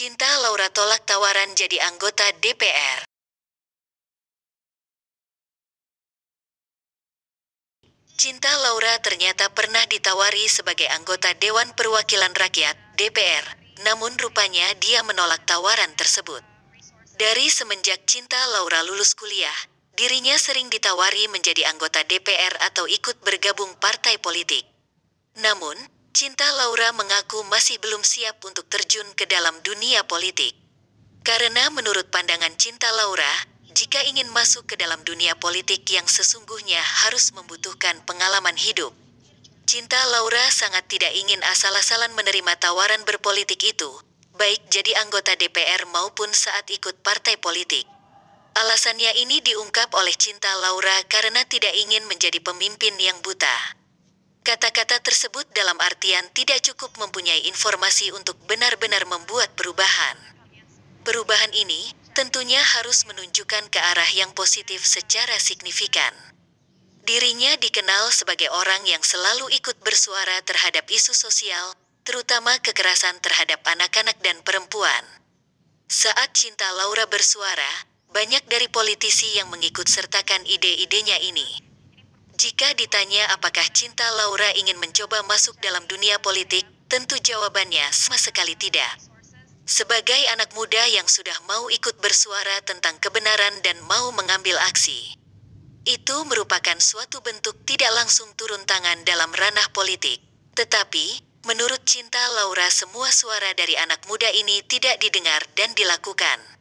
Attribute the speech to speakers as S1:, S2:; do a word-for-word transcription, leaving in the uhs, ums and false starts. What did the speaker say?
S1: Cinta Laura tolak tawaran jadi anggota D P R. Cinta Laura ternyata pernah ditawari sebagai anggota Dewan Perwakilan Rakyat D P R, namun rupanya dia menolak tawaran tersebut. Dari semenjak Cinta Laura lulus kuliah, dirinya sering ditawari menjadi anggota D P R atau ikut bergabung partai politik. Namun, Cinta Laura mengaku masih belum siap untuk terjun ke dalam dunia politik. Karena menurut pandangan Cinta Laura, jika ingin masuk ke dalam dunia politik yang sesungguhnya harus membutuhkan pengalaman hidup. Cinta Laura sangat tidak ingin asal-asalan menerima tawaran berpolitik itu, baik jadi anggota D P R maupun saat ikut partai politik. Alasannya ini diungkap oleh Cinta Laura karena tidak ingin menjadi pemimpin yang buta. Kata-kata tersebut dalam artian tidak cukup mempunyai informasi untuk benar-benar membuat perubahan. Perubahan ini tentunya harus menunjukkan ke arah yang positif secara signifikan. Dirinya dikenal sebagai orang yang selalu ikut bersuara terhadap isu sosial, terutama kekerasan terhadap anak-anak dan perempuan. Saat Cinta Laura bersuara, banyak dari politisi yang mengikut sertakan ide-idenya ini. Jika ditanya apakah Cinta Laura ingin mencoba masuk dalam dunia politik, tentu jawabannya sama sekali tidak. Sebagai anak muda yang sudah mau ikut bersuara tentang kebenaran dan mau mengambil aksi, itu merupakan suatu bentuk tidak langsung turun tangan dalam ranah politik. Tetapi, menurut Cinta Laura semua suara dari anak muda ini tidak didengar dan dilakukan.